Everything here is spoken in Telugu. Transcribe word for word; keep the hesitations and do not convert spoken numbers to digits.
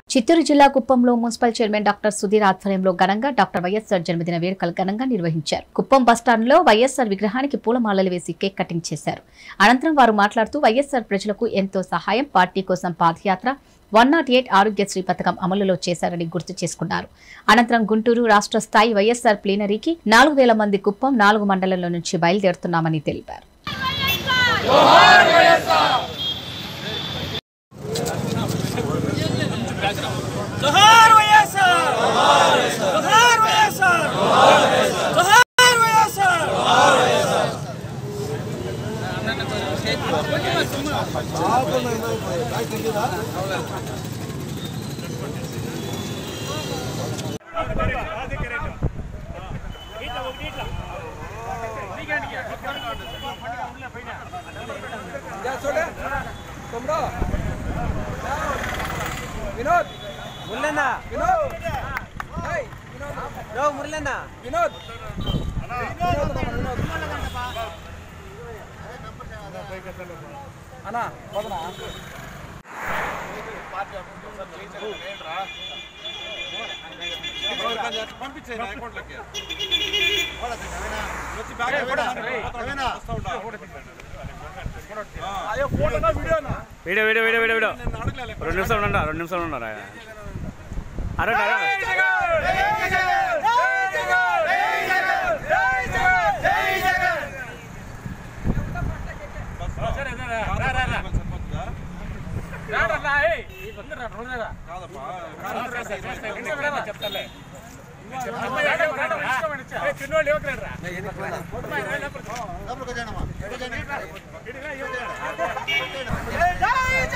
చిత్తూరు జిల్లా కుప్పంలో మున్సిపల్ చైర్మన్ డాక్టర్ సుధీర్ ఆధ్వర్యంలో ఘనంగా డాక్టర్ వైఎస్ఆర్ జన్మదిన వేడుకలు ఘనంగా నిర్వహించారు. కుప్పం బస్టాండ్లో వైఎస్ఆర్ విగ్రహానికి పూలమాలలు వేసి కేక్ కటింగ్ చేశారు. అనంతరం వారు మాట్లాడుతూ వైఎస్ఆర్ ప్రజలకు ఎంతో సహాయం, పార్టీ కోసం పాదయాత్ర, వన్ నాట్ ఎయిట్ ఆరోగ్యశ్రీ పథకం అమలులో చేశారని గుర్తు చేసుకున్నారు. అనంతరం గుంటూరు రాష్ట్ర స్థాయి వైఎస్ఆర్ ప్లీనరీకి నాలుగు వేల మంది కుప్పం నాలుగు మండలంలో నుంచి బయలుదేరుతున్నామని తెలిపారు. जोहार వైఎస్ఆర్ जोहार जोहार వైఎస్ఆర్ जोहार जोहार వైఎస్ఆర్ जोहार వైఎస్ఆర్ विनोद मुरलेना विनोद हाय विनोद रो मुरलेना विनोद అన్నా పోదనా పార్టీ ఆఫీసర్ చేయించారు ఏంట్రా పంపించే నా అకౌంట్ లోకి వచ్చి బ్యాగ్ పెట్టానా వస్తా ఉంటా అయ్యో ఫోటోనా వీడియోనా video video video video video రెండు నిమిషాలు ఉన్నారా రెండు నిమిషాలు ఉన్నారా అరే అరే చెప్తాలే చిన్నోళ్ళు